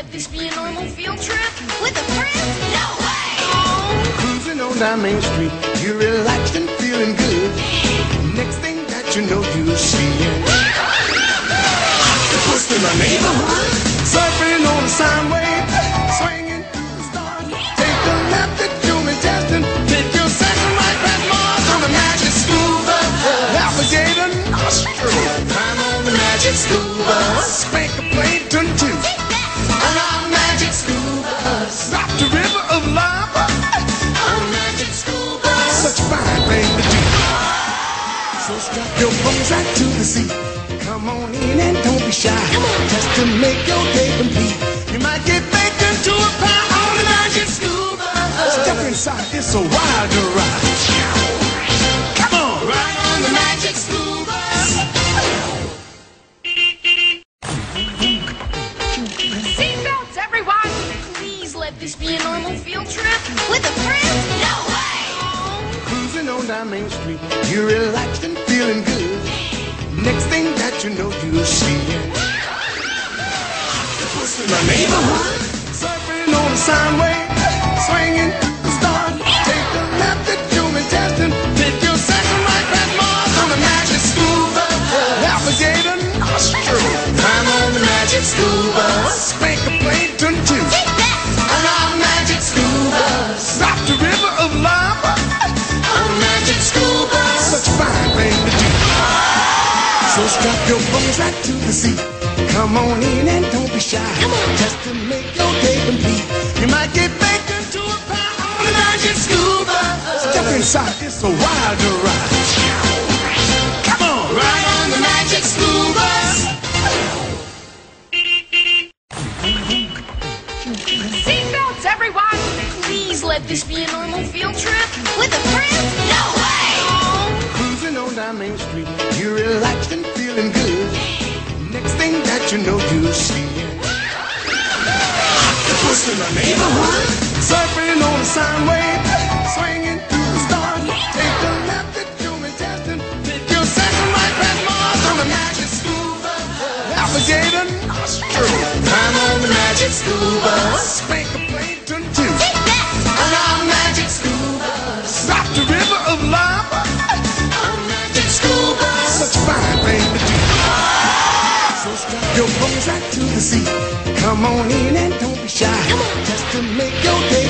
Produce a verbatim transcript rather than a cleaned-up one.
let this be a normal field trip? With a friend? No way! Cruising on down Main Street, you're relaxed and feeling good. Next thing that you know, you're seeing Twist in my neighborhood, surfing on the sine wave, swinging through the stars. Take a left at Human Testing, take your second right past Mars on the magic school bus. Alligator nostril, climb on the magic school bus. Spank a plankton too, on our magic school bus. Drop the river of lava, on the magic school bus. Such a fine thing to do. So strap your bones right to the seat. Come on in and don't be shy, just to make your day complete. You might get baked into a pie on the magic school bus. Step inside, it's a wild ride. Come on, ride on the magic school bus. Seatbelts, everyone! Please let this be a normal field trip. With a friend? No way! Cruising on down Main Street, you're relaxed and feeling good. Next thing that you know, you're seeing Twist in my neighborhood, surfing on the sine wave, swinging through the stars. Take a left at Human Testing, take your second right past Mars on the magic school bus. Alligator nostril, climb on the magic school bus. Spank a plankton too, on our magic school bus. Drop the river of lava, on the magic school bus. Such a fine thing to do. So strap your bones right to the seat. Come on in and don't be shy, just to make your day complete. You might get baked into a pie on the magic school bus. Step inside, it's a wild ride. Come on, ride on the magic school bus. Seatbelts, everyone! Please let this be a normal field trip. With a friend? No way! Cruising on down Main Street, you're relaxed and feeling good. Next thing that you know, you're seeing Twist in my neighborhood, surfing on the sine wave, swinging through the stars. Take a left at Human Testing, take your second right past Mars on the magic school bus. Alligator nostril, climb on the magic school bus. Spank a plankton too, on our magic school bus. Drop the river of lava, on the magic school bus. Such a fine thing to do. So strap your bones right to the seat. Come on in and don't be shy, just to make your day